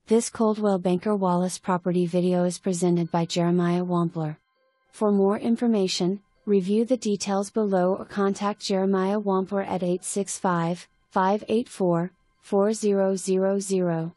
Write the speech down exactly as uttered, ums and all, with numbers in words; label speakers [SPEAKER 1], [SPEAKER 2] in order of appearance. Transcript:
[SPEAKER 1] This Coldwell Banker Wallace property video is presented by Jeremiah Wampler. For more information, review the details below or contact Jeremiah Wampler at eight six five, five eight four, four zero zero zero.